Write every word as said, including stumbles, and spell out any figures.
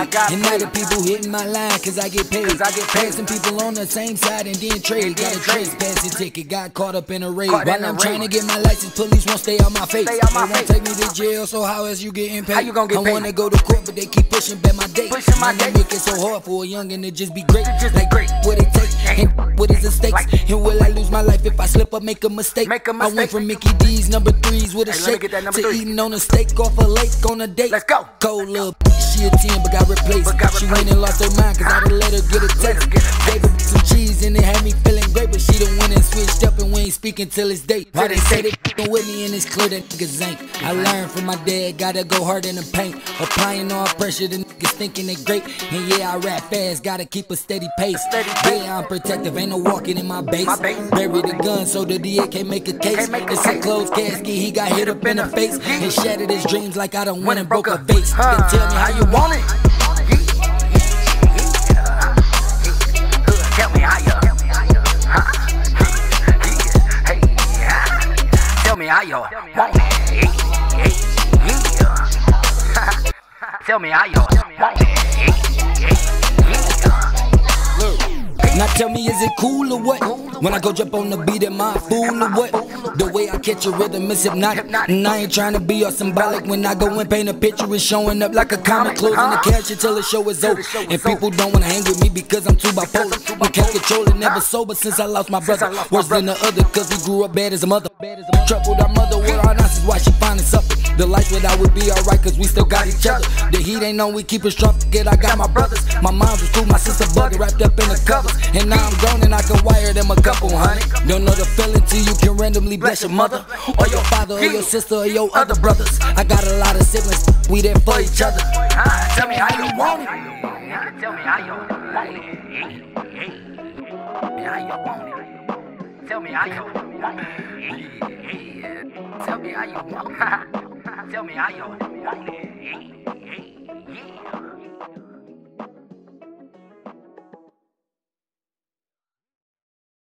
I got And now the people hitting my line cause I get paid. Cause I get paid. Passing people on the same side and then trade. Got a trespassing ticket, got caught up in a raid. Caught While in a I'm raid. trying to get my license, police won't stay out my face. Stay out my They won't face. take me to jail, so how else you getting paid? How you gonna get I paid? wanna go to court, but they keep pushing back my date. Pushing my Man, they date. make it so hard for a youngin' to just be great. Just be Like, great. what it take, and what is the stakes? Like- And will I lose my life if I slip up, make a mistake? Make a I went mistake. from Mickey D's number threes with a Hey, let me shake get that number to three. eating on a steak off a lake on a date. Let's go. Cold little she a ten but got replaced. But got She replaced. went and lost her mind cause I done let her get a Let her taste. get a Gave her some cheese and it had me feeling great, but she done went and switched up and we ain't speaking till it's date. Why they say they f***ing with me and it's clear that niggas ain't. I learned from my dad, gotta go hard in the paint. Applying all pressure, the niggas thinking they great. And yeah, I rap fast, gotta keep a steady pace. steady pace. Yeah, I'm protective, ain't no walking in my base. My base. Bury the gun so the D A can't make a case. Can't make a It's a case. closed casket, he got hit up in the face and shattered his dreams like I done went and broke a Huh. vase. Then tell me how you want it. Tell me how you, huh? Hey, tell me how you want it. Tell me how you want it. Now tell me, is it cool or what? When I go jump on the beat, am I a fool or what? The way I catch a rhythm is hypnotic. And I ain't trying to be all symbolic. When I go and paint a picture, it's showing up like a comic. Closing the cash until the show is over. And people don't wanna hang with me because I'm too bipolar. I can't control it, never sober since I lost my brother. Worse than the other, cause we grew up bad as a mother. Troubled our mother with our nonsense while she finding something. The life without would be alright cause we still got each other. The heat ain't on, we keep it strong. Forget I got my brothers. My mom was cool, my sister bugging, wrapped up in the covers. And now I'm grown and I can wire them a couple hundred. Don't know the feeling till you can randomly bless your mother, or your father, or your sister, or your other brothers. I got a lot of siblings, we there for each other. Tell me how you want it. Tell me how you want it. How you want it. Tell me how you want it. Tell me how you want it. Tell me how you want it.